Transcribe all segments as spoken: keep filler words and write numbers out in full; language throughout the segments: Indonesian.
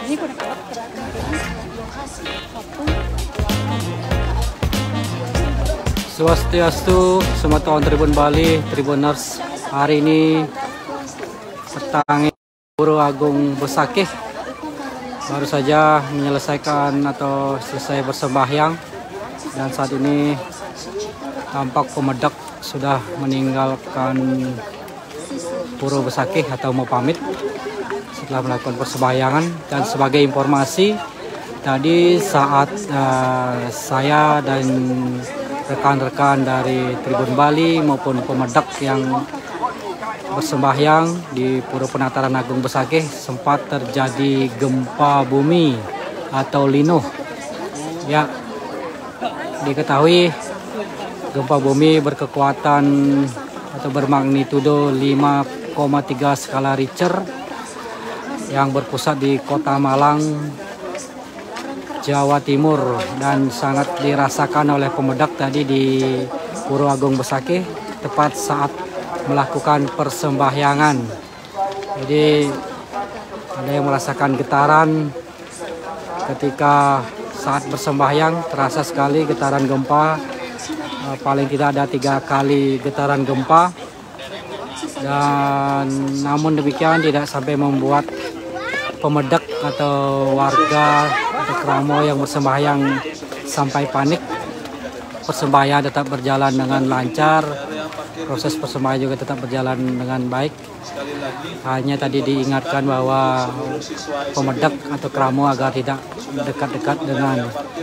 Swastiastu, Semeton Tribun Bali, Tribuners. Hari ini petang Puro Agung Besakih baru saja menyelesaikan atau selesai bersembahyang, dan saat ini tampak pemedak sudah meninggalkan Puro Besakih atau mau pamit setelah melakukan persembahyangan. Dan sebagai informasi, tadi saat uh, saya dan rekan-rekan dari Tribun Bali maupun pemedak yang bersembahyang di Puro Penataran Agung Besakih sempat terjadi gempa bumi atau linoh. Ya, diketahui gempa bumi berkekuatan atau bermagnitudo lima koma tiga skala Richter yang berpusat di Kota Malang, Jawa Timur, dan sangat dirasakan oleh pemedak tadi di Puro Agung Besakih tepat saat melakukan persembahyangan. Jadi ada yang merasakan getaran ketika saat bersembahyang, terasa sekali getaran gempa. Paling tidak ada tiga kali getaran gempa, dan namun demikian tidak sampai membuat pemedak atau warga atau keramo yang bersembahyang sampai panik. Persembahyangan tetap berjalan dengan lancar, proses persembahyangan juga tetap berjalan dengan baik. Hanya tadi diingatkan bahwa pemedak atau keramo agar tidak dekat-dekat dengan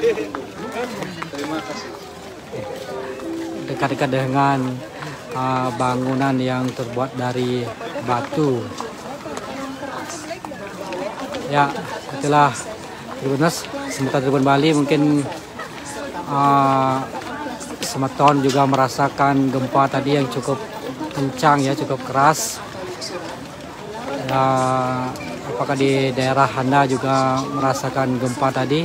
dekat-dekat dengan uh, bangunan yang terbuat dari batu. Ya, itulah Tribuners, Semeton Tribun Bali. Mungkin uh, Semeton juga merasakan gempa tadi yang cukup kencang ya, cukup keras. Uh, apakah di daerah Anda juga merasakan gempa tadi?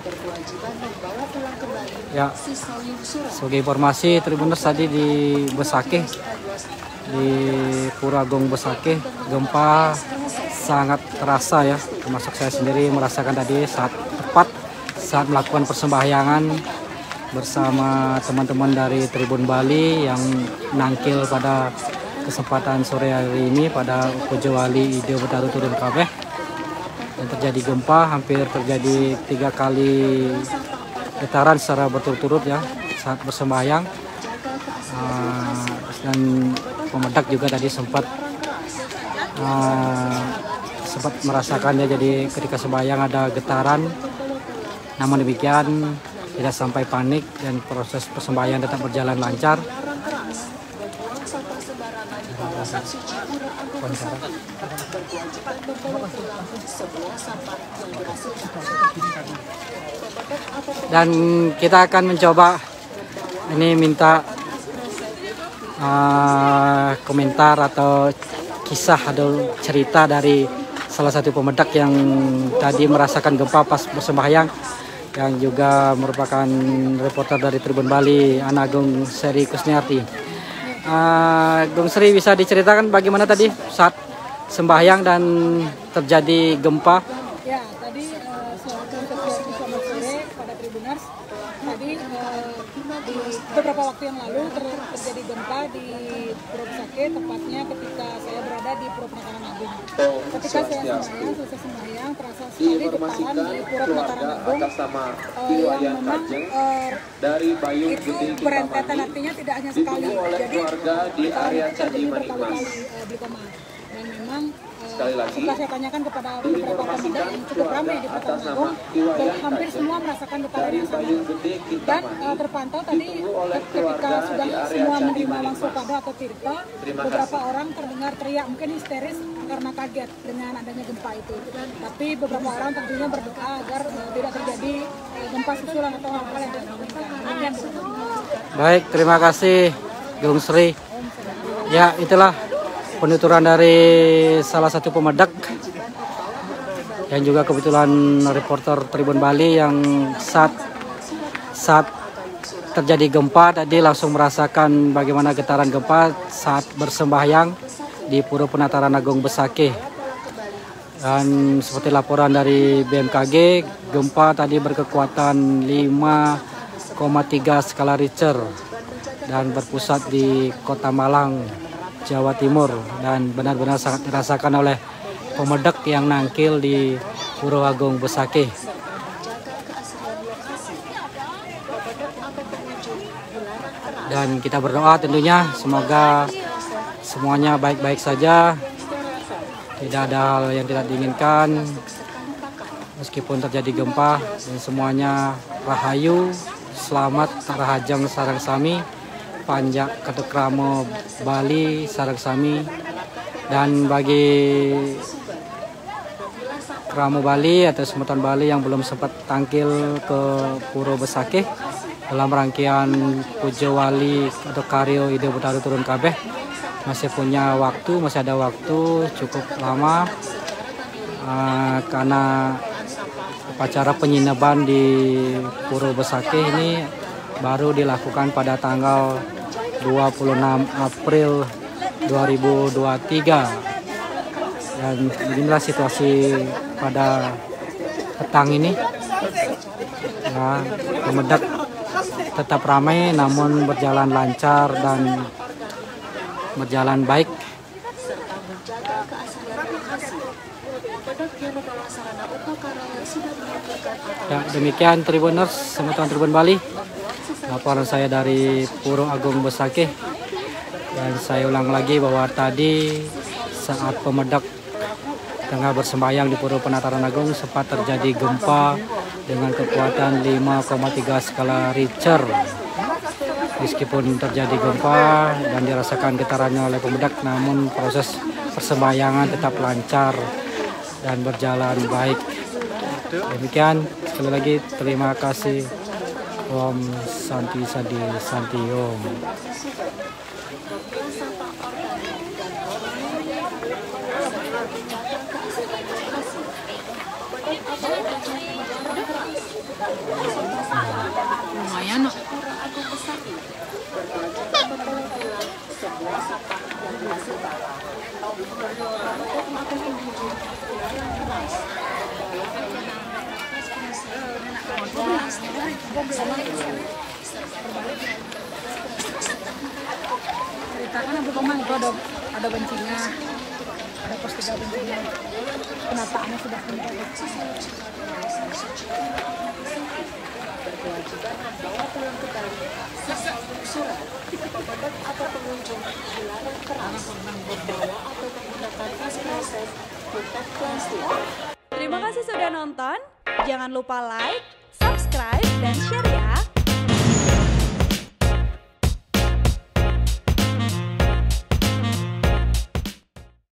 Ya, sebagai informasi Tribuners, tadi di Besakih, di Puro Agung Besakih, gempa sangat terasa ya, termasuk saya sendiri merasakan tadi saat tepat saat melakukan persembahyangan bersama teman-teman dari Tribun Bali yang nangkil pada kesempatan sore hari ini pada Pujo Wali Ide Betaru turun kabeh, dan terjadi gempa, hampir terjadi tiga kali getaran secara berturut-turut ya saat bersembahyang. Uh, dan pemedak juga tadi sempat uh, sempat merasakannya, jadi ketika sembahyang ada getaran, namun demikian tidak sampai panik dan proses persembahyangan tetap berjalan lancar. Dan kita akan mencoba ini minta uh, komentar atau kisah atau cerita dari salah satu pemedak yang tadi merasakan gempa pas bersembahyang, yang juga merupakan reporter dari Tribun Bali, Ana Agung Sri Kusniarti. Uh, Gung Sri, bisa diceritakan bagaimana tadi saat sembahyang dan terjadi gempa? Ya, tadi uh, selamat sore pada Tribuners. Tadi uh, di beberapa waktu yang lalu ter terjadi gempa di Puro Besakih, tepatnya ketika saya berada di Puro Penataran Agung. Ketika saya sembahyang, selesai sembahyang, terasa sekali getaran di Puro Penataran Agung uh, yang memang uh, itu berentetan, artinya tidak hanya sekali. Jadi getaran itu terjadi berkali-kali uh, di koma. Dan memang Sekali lagi, setelah saya tanyakan kepada beberapa pemuda yang cukup ramai di Penataran Agung, hampir semua merasakan getaran yang sama. Dan uh, terpantau tadi ketika sudah semua menerima langsung pada atau tirta, beberapa orang terdengar teriak, mungkin histeris karena kaget dengan adanya gempa itu. Tapi beberapa orang tentunya berdoa agar uh, tidak terjadi uh, gempa susulan atau hal-hal yang tidak diinginkan. Baik, terima kasih Gung Sri. Ya, itulah penuturan dari salah satu pemedak yang juga kebetulan reporter Tribun Bali yang saat saat terjadi gempa tadi langsung merasakan bagaimana getaran gempa saat bersembahyang di Puro Penataran Agung Besakih. Dan seperti laporan dari B M K G, gempa tadi berkekuatan lima koma tiga skala Richter dan berpusat di Kota Malang, Jawa Timur, dan benar-benar sangat dirasakan oleh pemedak yang nangkil di Puro Agung Besakih. Dan kita berdoa tentunya semoga semuanya baik-baik saja, tidak ada hal yang tidak diinginkan meskipun terjadi gempa, dan semuanya rahayu, selamat rahajeng sareng sami, panjak ketekramo Bali sareng sami. Dan bagi Kramo Bali atau Semutan Bali yang belum sempat tangkil ke Puro Besakih dalam rangkaian Pujo Wali atau Karyo Ide Butaru Turun Kabeh, masih punya waktu, masih ada waktu cukup lama uh, karena upacara penyinaban di Puro Besakih ini baru dilakukan pada tanggal dua puluh enam April dua ribu dua puluh tiga. Dan inilah situasi pada petang ini. Ya, Pemedak tetap ramai namun berjalan lancar dan berjalan baik. Ya, demikian Tribuners, Semutan Tribun Bali, laporan saya dari Puro Agung Besakih. Dan saya ulang lagi bahwa tadi saat Pemedak tengah bersembahyang di Puro Penataran Agung sempat terjadi gempa dengan kekuatan lima koma tiga skala Richter. Meskipun terjadi gempa dan dirasakan getarannya oleh Pemedak, namun proses persembahyangan tetap lancar dan berjalan baik. Demikian, sekali lagi terima kasih. Om Santi Sadi Santi Om. Lumayan loh. Ceritakan Abu Komang itu ada ada bencinya, ada pos tiga bencinya. Penataannya sudah menjadi. Berkewajiban membawa pulang ke Bali surat atau pengunjung dilarang keras membawa atau menggunakan tas kresek bukan plastik. Terima kasih sudah nonton. Jangan lupa like, subscribe,